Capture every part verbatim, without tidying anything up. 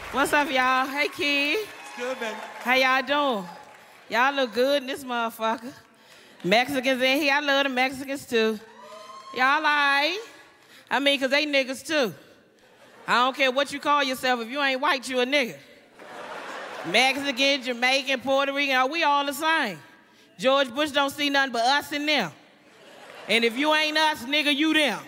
What's up, y'all? Hey, kid. It's good, baby. How y'all doing? Y'all look good in this motherfucker. Mexicans in here. I love the Mexicans, too. Y'all all right? I mean, because they niggas, too. I don't care what you call yourself. If you ain't white, you a nigga. Mexican, Jamaican, Puerto Rican, we all the same. George Bush don't see nothing but us and them. And if you ain't us, nigga, you them.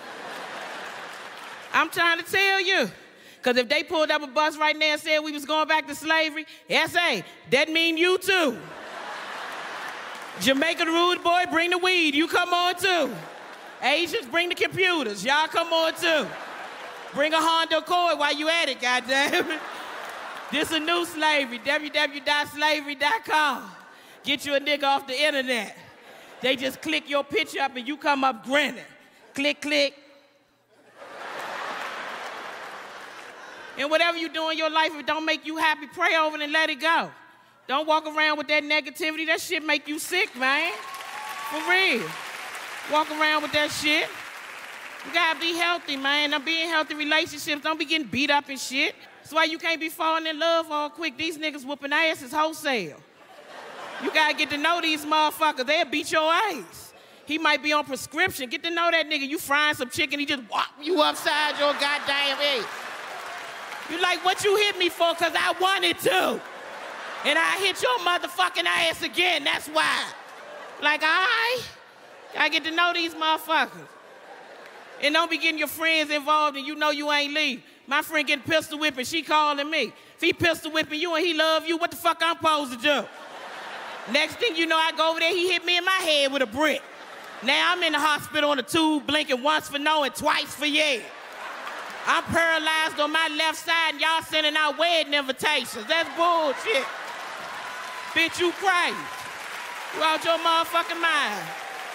I'm trying to tell you. Because if they pulled up a bus right now and said we was going back to slavery, S A, that mean you too. Jamaica the rude boy, bring the weed, you come on too. Asians, bring the computers, y'all come on too. Bring a Honda Accord while you at it, goddammit. This a new slavery, w w w dot slavery dot com. Get you a nigga off the internet. They just click your picture up and you come up grinning. Click, click. And whatever you do in your life, if it don't make you happy, pray over it and let it go. Don't walk around with that negativity. That shit make you sick, man. For real. Walk around with that shit. You gotta be healthy, man. Now, be in healthy relationships. Don't be getting beat up and shit. That's why you can't be falling in love all quick. These niggas whooping asses wholesale. You gotta get to know these motherfuckers. They'll beat your ass. He might be on prescription. Get to know that nigga. You frying some chicken, he just whop you upside your goddamn head. You like, what you hit me for? Because I wanted to. And I hit your motherfucking ass again, that's why. Like, all right, I get to know these motherfuckers. And don't be getting your friends involved and you know you ain't leave. My friend getting pistol whipping, she calling me. If he pistol whipping you and he love you, what the fuck I'm supposed to do? Next thing you know, I go over there, he hit me in my head with a brick. Now I'm in the hospital on a tube, blinking once for no and twice for yeah. I'm paralyzed on my left side and y'all sending out wedding invitations. That's bullshit. Bitch, you crazy. You out your motherfucking mind.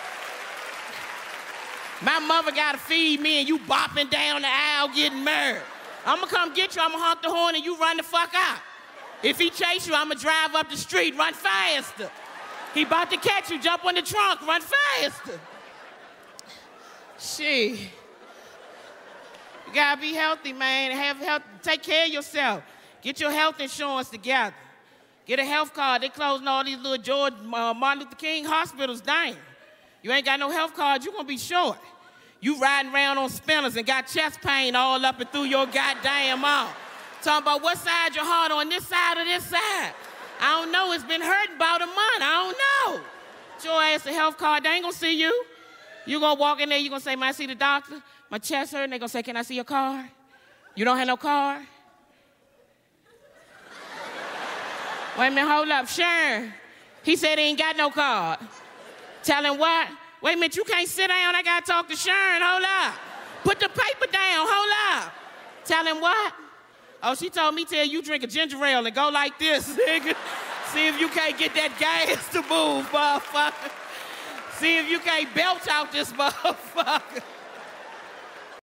My mother gotta feed me and you bopping down the aisle getting married. I'ma come get you, I'ma honk the horn and you run the fuck out. If he chase you, I'ma drive up the street, run faster. He about to catch you, jump on the trunk, run faster. Shit. You gotta be healthy, man. Have health, take care of yourself. Get your health insurance together. Get a health card. They closing all these little George uh, Martin Luther King hospitals down. You ain't got no health card, you gonna be short. You riding around on spinners and got chest pain all up and through your goddamn arm. Talking about what side your heart on, this side or this side. I don't know, it's been hurting about a month, I don't know. Get your ass a health card, they ain't gonna see you. You gonna walk in there, you gonna say, man, I see the doctor? My chest hurt, and they gonna say, can I see your card? You don't have no card? Wait a minute, hold up, Sharon. He said he ain't got no card. Tell him what? Wait a minute, you can't sit down, I gotta talk to Sharon, hold up. Put the paper down, hold up. Tell him what? Oh, she told me tell you drink a ginger ale and go like this, nigga. See if you can't get that gas to move, motherfucker. See if you can't belch out this motherfucker.